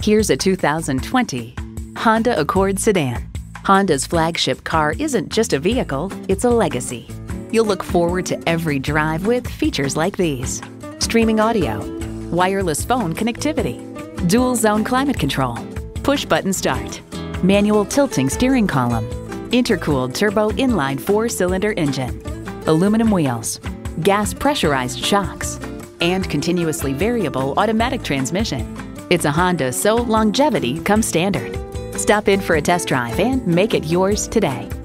Here's a 2020 Honda Accord sedan. Honda's flagship car isn't just a vehicle, it's a legacy. You'll look forward to every drive with features like these: streaming audio, wireless phone connectivity, dual zone climate control, push button start, manual tilting steering column, intercooled turbo inline 4-cylinder engine, aluminum wheels, gas pressurized shocks, and continuously variable automatic transmission. It's a Honda, so longevity comes standard. Stop in for a test drive and make it yours today.